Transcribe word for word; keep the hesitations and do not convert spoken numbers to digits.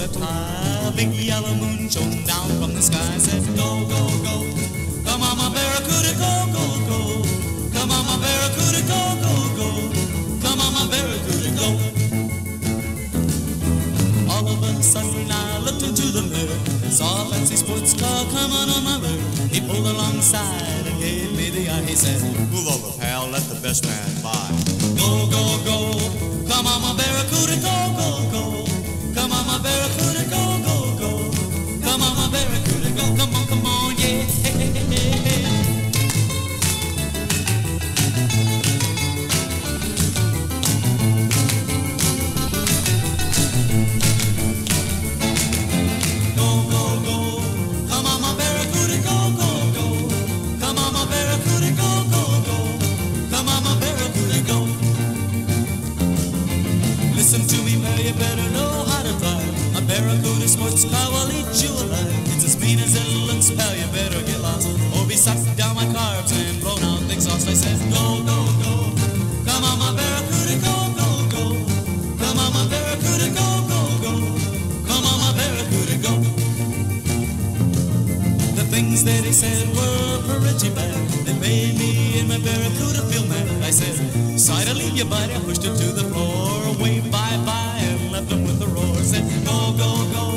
swept high. A big yellow moon shone down from the sky. Said, go, go, go. Come on, my barracuda, go, go, go. Come on, my barracuda, go, go, go. Come on, my barracuda, go. All of a sudden I looked into the mirror, saw a fancy sports car coming on my rear. He pulled alongside and gave me the eye. He said, move over, pal, let the best man by. Go, go, go. Come on, my barracuda, go, go, go. Come on, my barracuda, go, go, go. Come on, my barracuda, go. Come on, come on, yeah. Hey, hey, hey, hey, hey. Listen to me, pal, you better know how to drive. A barracuda sports car will eat you alive. It's as mean as it looks, pal, you better get lost, or be sucked down my carbs and blown out the exhaust. I said, go, go, go. Come on, my barracuda, go, go, go. Come on, my barracuda, go, go, go. Come on, my barracuda, go. The things that he said were pretty bad. They made me and my barracuda feel mad. I said, sorry to leave you, buddy. I pushed it to the floor. Waved bye-bye and left him with a roar. Said, go, go, go.